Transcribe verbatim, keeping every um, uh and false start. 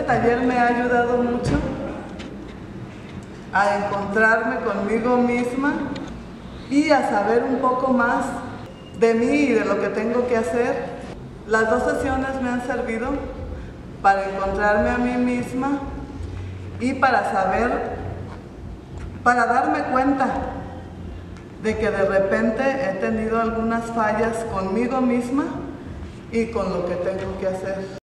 taller me ha ayudado mucho a encontrarme conmigo misma y a saber un poco más de mí y de lo que tengo que hacer. Las dos sesiones me han servido para encontrarme a mí misma y para saber, para darme cuenta de que de repente he tenido algunas fallas conmigo misma y con lo que tengo que hacer.